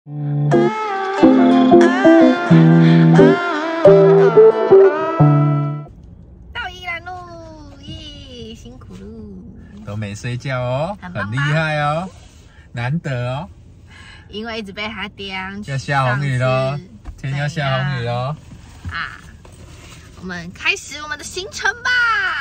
到宜兰路，耶，辛苦了。 都没睡觉哦， 很厉害哦，难得哦。 因为一直被他刁， 要下红雨喽，天要下红雨喽。 啊，我们开始我们的行程吧。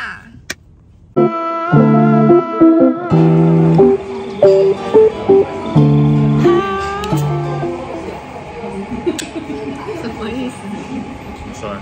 什么意思？ 帅。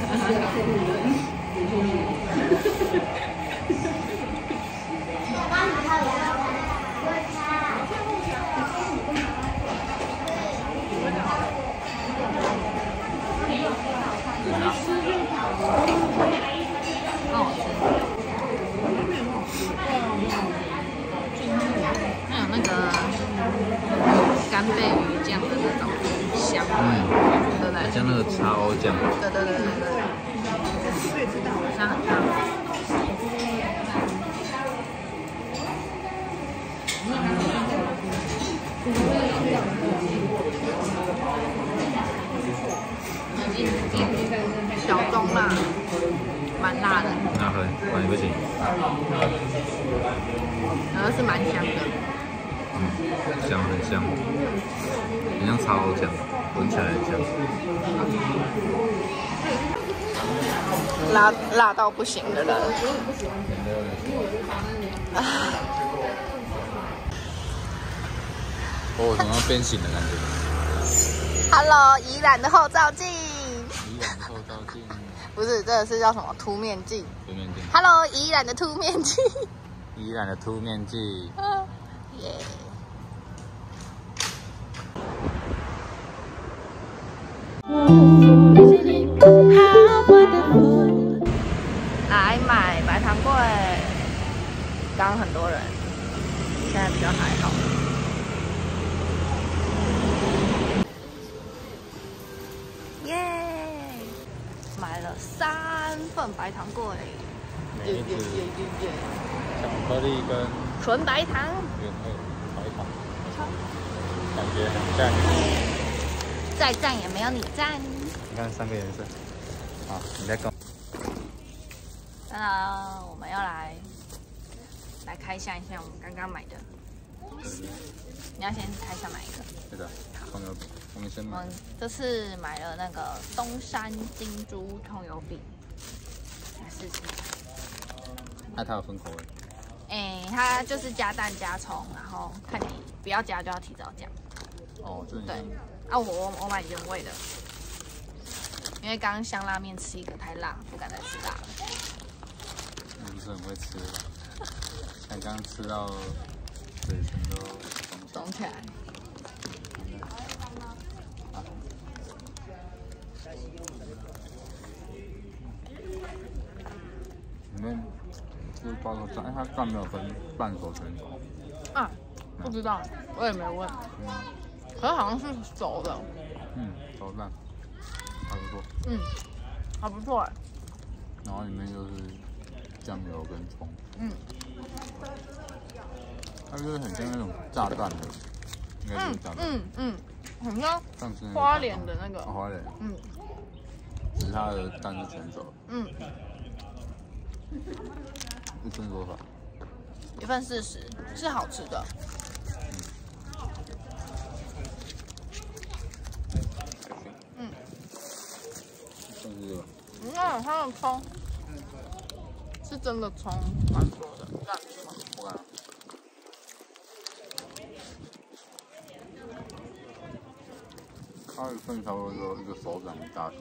还有那个干贝鱼酱的那种香味，对不对？ 像那个茶欧酱。 对。好像很烫。小中辣，蛮辣的。 那很不行。 然后是蛮香的。 香很香，很像茶欧酱，闻起来很香。 辣到不行的人。 我有种要变形的感觉。 Hello， 宜兰的后照镜。 宜兰的后照镜。 不是，这个是叫什么？凸面镜。 凸面镜。 Hello， 宜兰的凸面镜。 宜兰的凸面镜。 耶。来买白糖粿，刚刚很多人，现在比较还好。耶！买了3份白糖粿，耶！ 巧克力跟纯白糖， 原味白糖，感觉很赞。 再赞也没有你赞。 你看3个颜色，好，你再跟。 当然，我们要来开箱一下我们刚刚买的。你要先开箱哪一个？ 对的，葱油饼。我们先买。 我们这次买了那个东山金珠葱油饼，来试吃。 那它有分口味？ 它就是加蛋加葱，然后看你不要加就要提早讲。 哦，这对。啊，我买原味的，因为刚刚香拉面吃一个太辣，不敢再吃辣了。 你不是很会吃，像刚刚吃到嘴唇都肿起来。 里面就是包个蛋，它蛋没有分半熟全熟。 啊，不知道，我也没问。可是好像是熟的。 熟蛋，还不错。 还不错哎。 然后里面就是酱油跟葱。它就是很像那种炸弹的，应该是炸弹。 很像花莲的那个。 花莲。只是它的蛋是全熟。一份多少 ？1份40，是好吃的。你看它的葱是真的葱，蛮多的，这样吃吗？ 我看。它一份差不多就一个手掌的大小。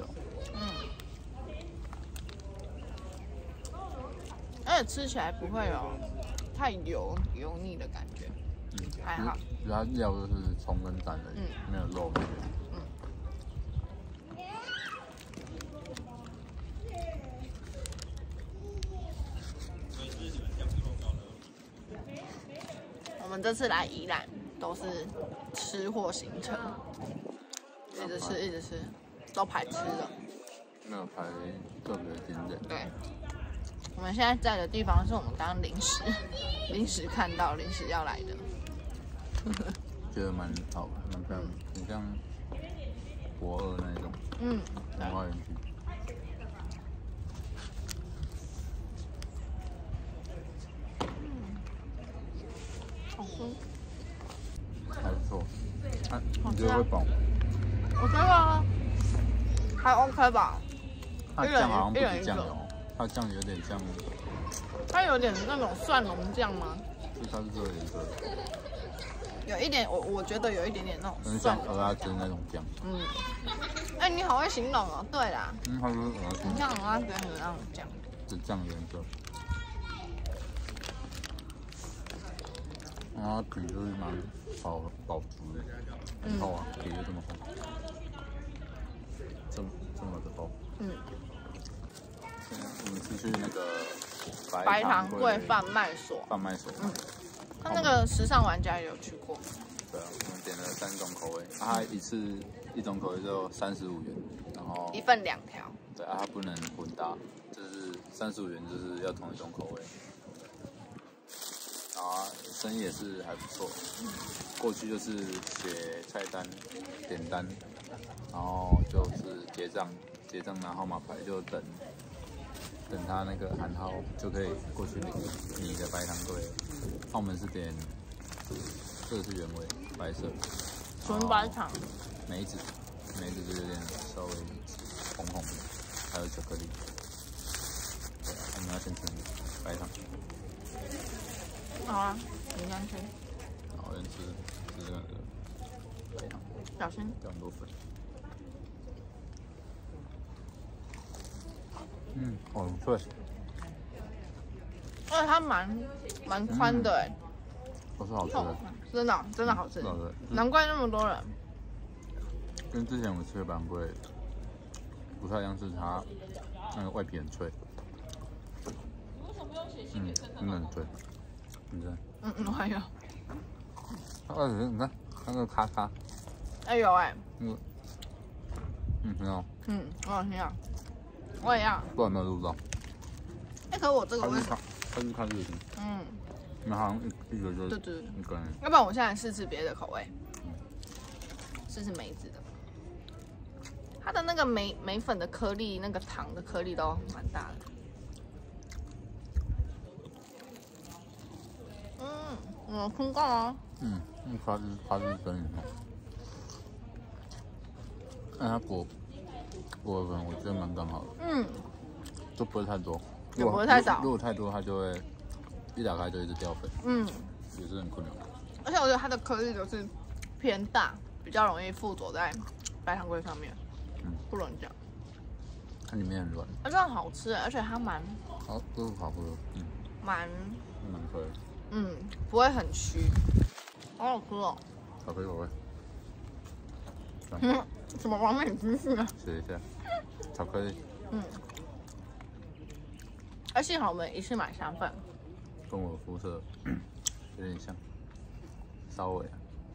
而且吃起来不会有太油腻的感觉，还好。 主要料就是葱跟蛋而已，没有肉那边。 我们这次来宜兰都是吃货行程，一直吃，都排吃的。 没有排特别的景点。 对。我们现在在的地方是我们刚刚临时看到、临时要来的。 觉得蛮好，蛮漂亮，很像博二那种，文化园区。 好吃， 还不错。你觉得会饱吗？ 我觉得还 OK 吧。 它酱好像不是酱油，它酱有点像， 它有点那种蒜蓉酱吗？ 就是它是这个颜色， 有一点，我觉得有一点点那种很蒜像鹅阿珍那种酱。 哎，你好会形容哦。对啦， 它就是鹅阿珍， 很像鹅阿珍的那种酱。 是酱颜色。然后皮就是蛮饱足的，很厚啊，皮就这么厚，这么的厚。我们是去那个白糖柜贩卖所。他那个时尚玩家也有去过。 对啊，我们点了3种口味，它一种口味就35元，然后 1份2条。 对啊，它不能混搭，就是35元就是要同一种口味。啊，生意也是还不错。过去就是写菜单、点单，然后就是结账拿号码牌，就等他那个喊号就可以过去领你的白糖柜。澳门是点，这个是原味白色， 纯白糖， 梅子就有点稍微红红的，还有巧克力。对啊，我们要先吃白糖。 好啊，你先吃。 好，先吃这个白糖， 小心。 掉很多粉。很脆。 而且它蛮宽的哎。 都是好吃的。 真的好吃。难怪那么多人。 跟之前我吃的白糖粿不太一样，是它那个外皮很脆。真的很脆。你看。 我还有。 你看那个咔咔。 哎有哎。 很好。 我好听啊。我也要。 不知道有没有录到？ 可是我这个为什么？ 它是看日期。那好像一个就是对。 一个人。 要不然我现在试吃别的口味。试试梅子的。它的那个梅粉的颗粒，那个糖的颗粒都蛮大的。我听过啊。 它是真的。那它果粉我觉得蛮刚好的。就不会太多。 也不会太少。 如果太多，它就会一打开就一直掉粉。也是很困扰。 而且我觉得它的颗粒都是偏大，比较容易附着在白糖粿上面。不能讲。 它里面很软。 这样好吃，而且它蛮。 好，都是好喝。 蛮可以。 不会很虚，好好吃哦。 巧克力口味。 什么完美姿势啊？ 试一下，巧克力。 幸好我们一次买3份。 跟我肤色有点像，稍微。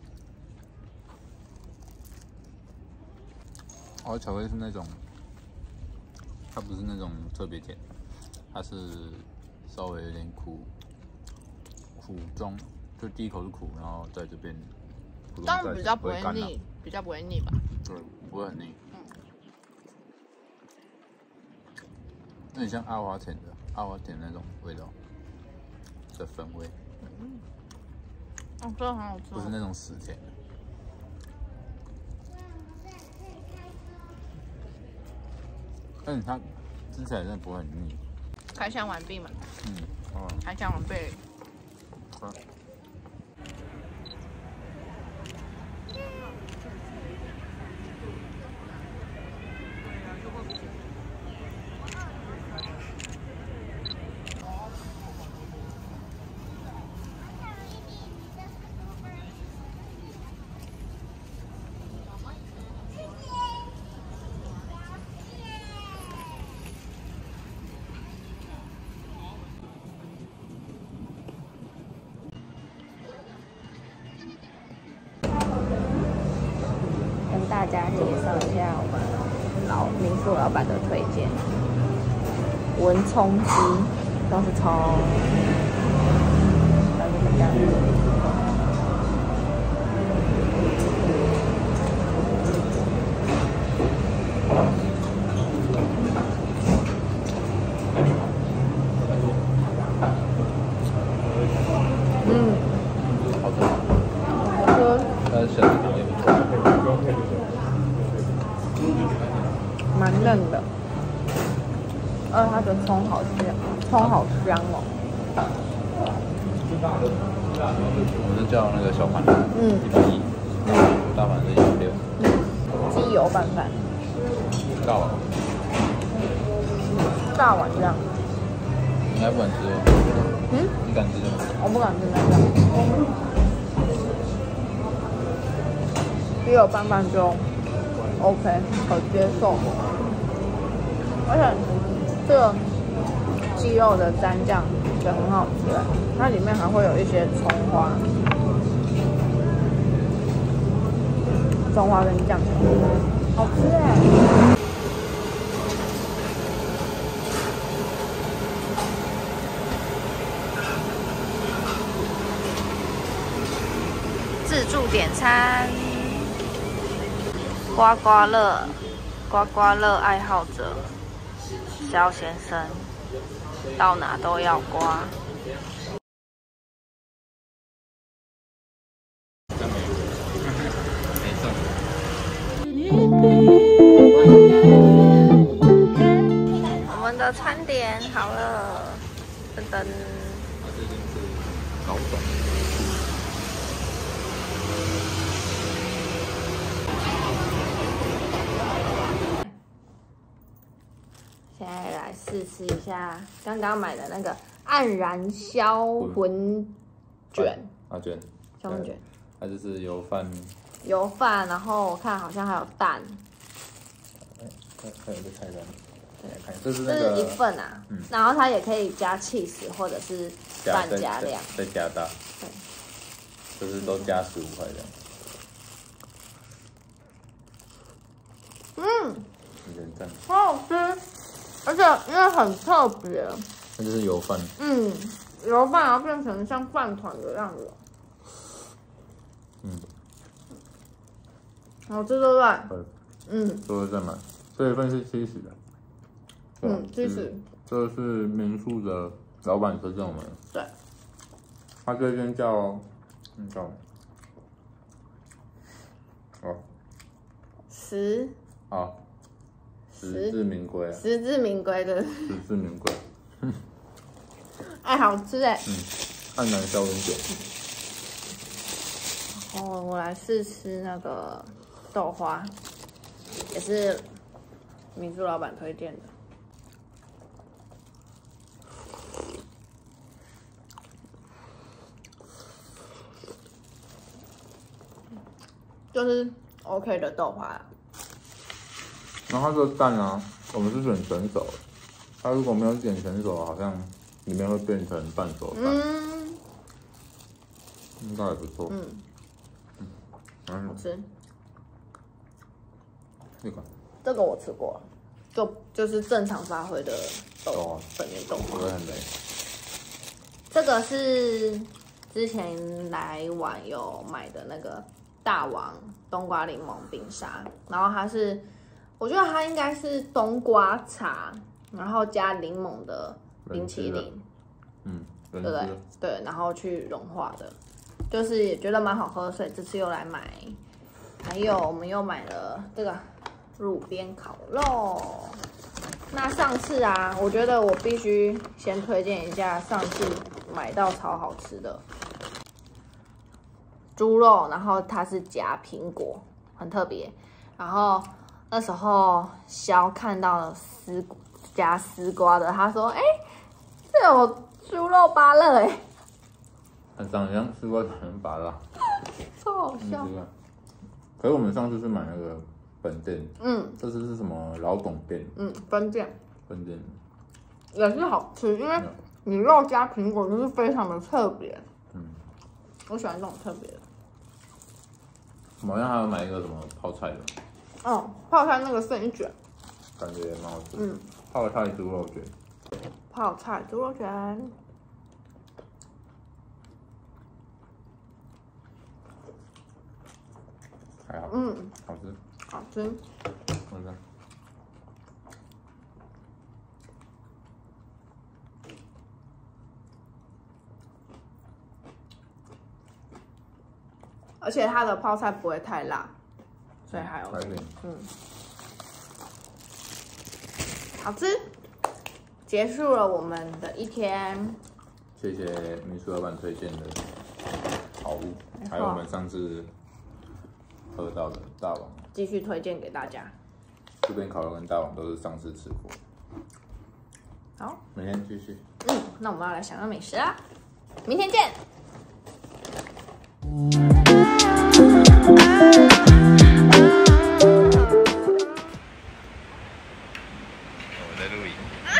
巧克力是那种，它不是那种特别甜，它是稍微有点苦中，就第一口是苦，然后在这边， 当然比较不会腻，吧？ 对，不会很腻。有点像阿华田那种味道的粉味。 真的很好吃。 不是那种死甜的。但是它吃起来真的不会很腻。 开箱完毕嘛？开箱完毕。大家介绍一下我们民宿老板的推荐，文葱鸡都是葱，然后这样嫩的，它的葱好香，葱好香哦。 我是叫那个小盘，110，大盘是160。 鸡油拌饭， 大碗， 大碗这样。 应该不敢吃哦。你敢吃吗？ 我不敢吃那个。鸡油拌饭就 OK， 可接受。而且这个鸡肉的蘸酱也很好吃，它里面还会有一些葱花跟酱油，好吃哎。自助点餐，刮刮乐爱好者肖先生，到哪都要刮。我们的餐点好了，噔噔。 这边是老总。 现在来试吃一下刚刚买的那个黯然销魂卷， 卷， 销魂卷， 它就是油饭， 然后我看好像还有蛋， 还有一个菜单， 对， 这是那个一份啊，然后它也可以加 cheese 或者是半加量， 再加大， 对， 就是都加15块这样。有点赞， 好好吃，而且因为很特别， 那就是油饭， 油饭然后变成像饭团的样子，好吃对不对？ 都是在买，这一份是70的 ，70， 这是民宿的老板推荐我们， 对， 他这间叫实至名归， 实至名归的， 实至名归， 哎，好吃哎， 黯然销魂卷。 哦，我来试吃那个豆花，也是民宿老板推荐的。就是 OK 的豆花， 然后它这个蛋啊，我们是选全熟的，它如果没有点全熟，好像里面会变成半熟蛋，应该也不错， 好吃。 这个我吃过，就是正常发挥的粉圆豆花， 不会很累。 这个是之前来玩有买的那个大王冬瓜柠檬冰沙，然后它是，我觉得它应该是冬瓜茶，然后加柠檬的冰淇淋，对不对？对，然后去融化的，就是也觉得蛮好喝，所以这次又来买。还有我们又买了这个路边烤肉。那上次啊，我觉得我必须先推荐一下上次买到超好吃的猪肉，然后它是夹苹果，很特别。然后那时候肖看到了夹丝瓜的，他说：“哎，这有猪肉芭乐哎。” 很长得像丝瓜，长得芭乐， 超好笑。 可是我们上次是买那个本店，这次是什么老董店？ 分店也是好吃，因为你肉加苹果就是非常的特别。我喜欢这种特别的。 我们好像还有买一个什么泡菜的， 泡菜那个剩一卷， 感觉也蛮好吃。泡菜猪肉卷， 泡菜猪肉卷， 还好，好吃， 好吃。 好吃。 而且它的泡菜不会太辣，所以还 OK。 好吃。结束了我们的一天。 谢谢民宿老板推荐的好物，还有我们上次喝到的大王， 继续推荐给大家。 这边烤肉跟大王都是上次吃过。 好， 明天继续。 那我们要来享用美食啦，明天见。 我在录影。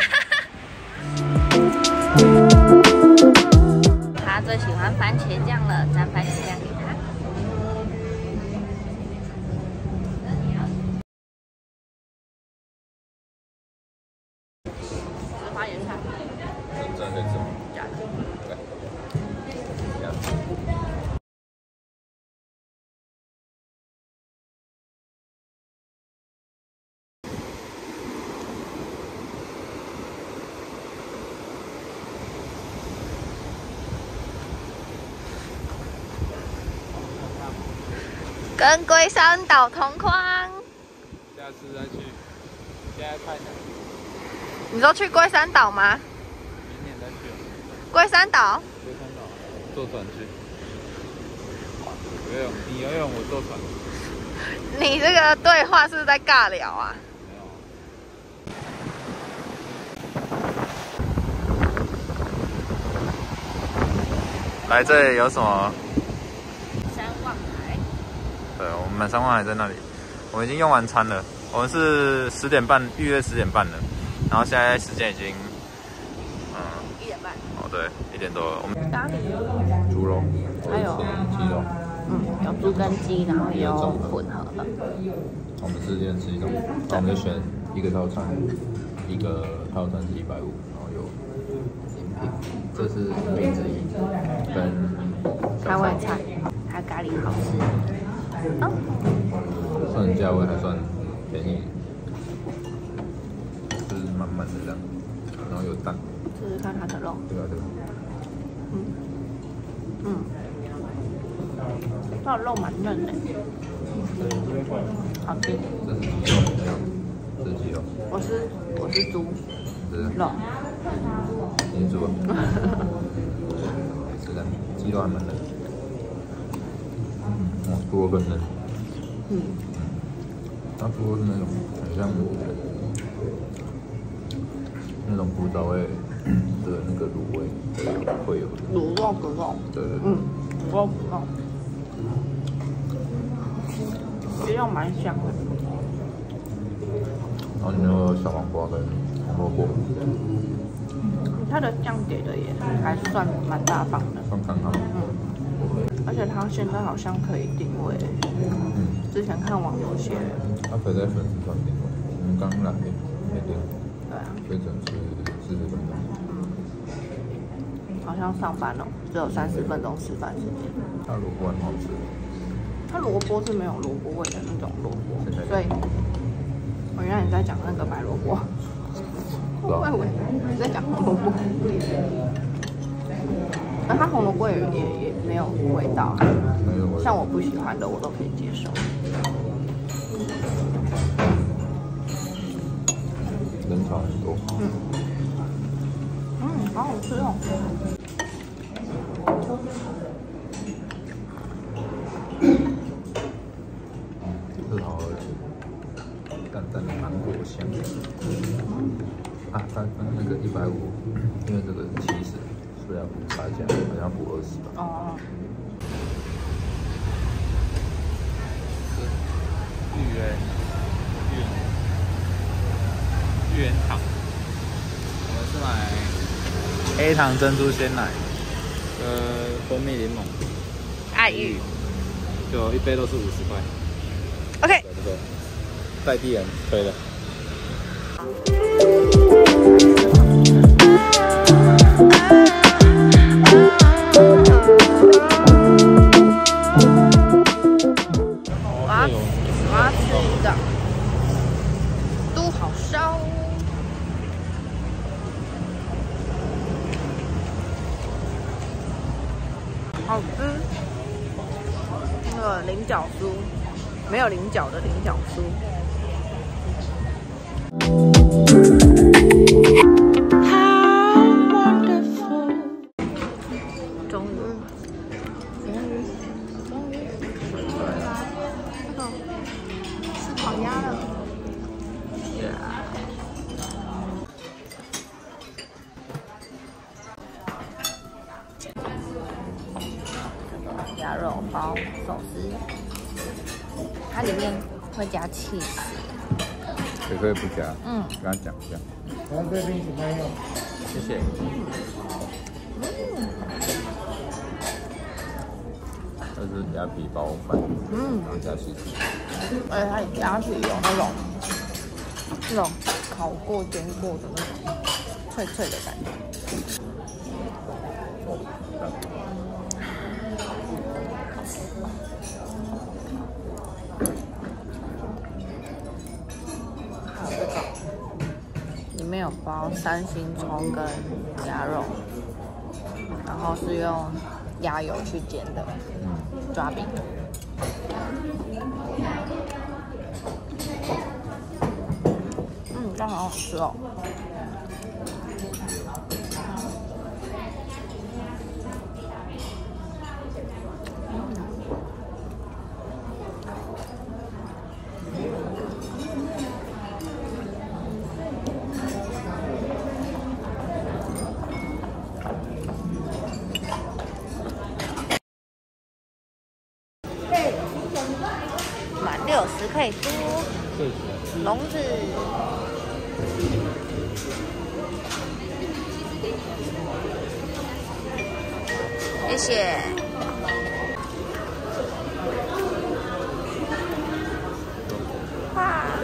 他最喜欢番茄酱了，蘸番茄酱给他。是花椰菜。 真的可以吃吗？ 假的。 这样。 跟龟山岛同框。 下次再去。现在太难。 你说去龟山岛吗？ 明年再去。 龟山岛。 龟山岛。坐船去。游泳，你游泳，我坐船。 你这个对话是不是在尬聊啊？ 来这里有什么？ 山望海。 对，我们山望海在那里。我们已经用完餐了，我们是10点半预约10点半的，然后现在时间已经 1点半。 哦对，1点多了。我们咖喱。 猪肉， 还有鸡肉。 有猪跟鸡，然后也有混合的。 我们是练吃一种，我们就选一个套餐，一个套餐是150，然后有饮品，这是饮品之一，跟开胃菜，还有咖喱好吃。 算价位还算便宜，就是满满的这样，然后有蛋。 试试看它的肉。 对吧？对吧？ 它的肉蛮嫩的，好吃。 这是鸡肉没有？这是鸡肉。 我是猪是肉。 你是猪啊？是的，鸡肉还蛮嫩的。猪肉更嫩。它猪肉是那种很像那种古早味的那个卤味会有的。 卤肉骨肉。 对。 卤肉骨肉。鸡肉蛮香的。 然后里面有小黄瓜跟红萝卜。 它的酱给的也还算蛮大方的。 算刚好。 而且它现在好像可以定位。之前看网友写。 它可以在粉丝团定位，我们刚来没定。 对啊。 最整是40分钟。 好像上班了，只有30分钟吃饭时间。 它萝卜很好吃。 它萝卜是没有萝卜味的那种萝卜，所以我原来你在讲那个白萝卜，我以为你在讲红萝卜。而它红萝卜也没有味道，像我不喜欢的我都可以接受。 人潮很多。 好好吃哦。 这好喝，淡淡的芒果香。它那个150，因为这个70，所以要补差价，好像补20吧。 哦。 芋圆糖，我们是买黑糖珍珠鲜奶，蜂蜜柠檬， 爱玉， 就一杯都是50块。 OK。 这个在地人推的。 我要吃一个都好烧，好吃。那个菱角酥，没有菱角的菱角酥。 烤鸭了。鸭肉包寿司，它里面会加起司， 也可以不加。跟他讲一下。 然后这边请慢用， 谢谢。这是鸭皮包饭，然后加起司。 而且它鸭皮有那种烤过、煎过的那种脆脆的感觉。里面有包3星葱跟鸭肉，然后是用鸭油去煎的抓饼。这好好吃哦。满60可以租笼子。谢谢。哇！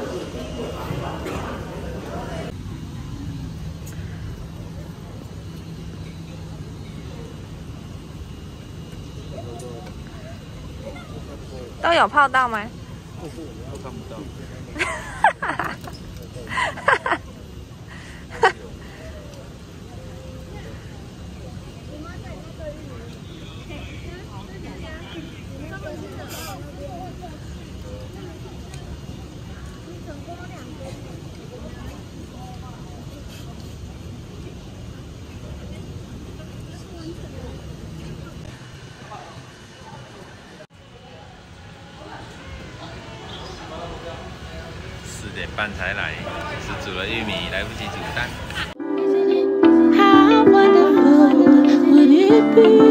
都有泡到吗？ 我看不到。4点半才来，只煮了玉米，来不及煮蛋。 How wonderful would it be?